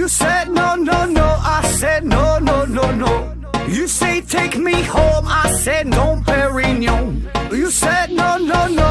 said no, no, no, I said no, no, no, no. You say take me home, I said no, Perignon. You said no, no, no,